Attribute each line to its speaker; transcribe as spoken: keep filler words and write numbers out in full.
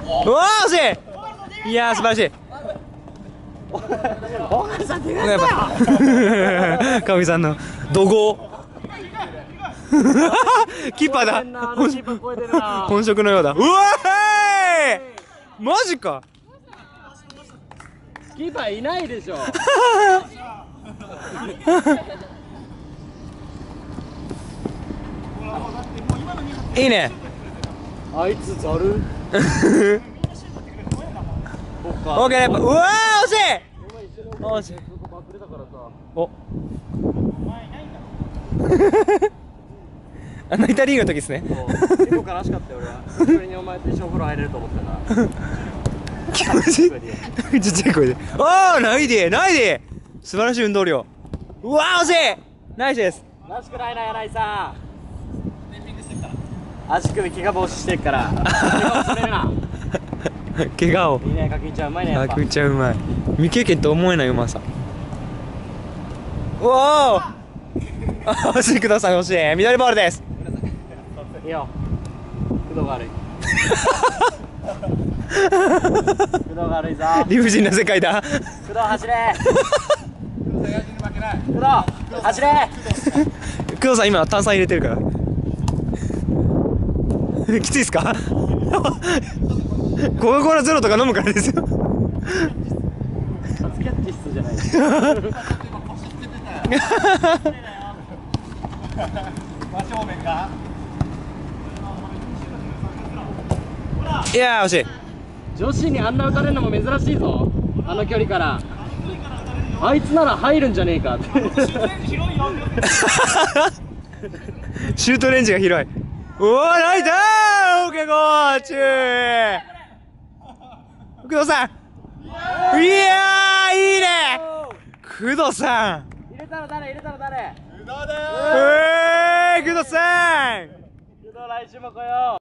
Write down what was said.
Speaker 1: うわー惜しい。いやー素晴らしい。
Speaker 2: 大橋さん手が
Speaker 1: やっぱかみさんの怒号キーパーだ。本職のようだ。うわーいマジか。
Speaker 2: キーパーいないでしょ。
Speaker 1: いいね。
Speaker 2: あいつざる。
Speaker 1: オッケー。うわー惜しい。惜しい。おあのイタリーの時ですね。
Speaker 2: 結構悲しかったよ俺は。久しぶりにお前と一緒お風呂入れると思ったから。
Speaker 1: 気持ちいい。ちっちゃい声で。おーないでないで。素晴らしい運動量。うわー惜しい。ナイスです。
Speaker 2: らしくないな柳井さん。足首怪我防止してるから。怪我をされるな。
Speaker 1: 怪我を。
Speaker 2: いいね、かきんちゃんうまいねやっぱ。
Speaker 1: かきんちゃんうまい。未経験と思えないうまさ。おお。惜しい。工藤さん惜しい。緑ボールです。
Speaker 2: いいよ。工藤が悪い。工藤が悪いぞ。
Speaker 1: 理不尽な世界だ。
Speaker 2: 工藤走れ。工藤走れ。
Speaker 1: 工藤さん今炭酸入れてるからきついっすか。コカ・コーラゼロとか飲むからですよ。
Speaker 2: 初キャッチ室じゃない。
Speaker 1: いやー惜しい。
Speaker 2: 女子にあんな打たれるのも珍しいぞ。あの距離からあいつなら入るんじゃねえかって。
Speaker 1: シュートレンジが広い。おおナイスー。オーケーゴーチュー。工藤さんいやーいいね。工藤さん
Speaker 2: 入れたの誰入れたの誰。
Speaker 1: えー工藤さん
Speaker 2: 工藤来週も来よう。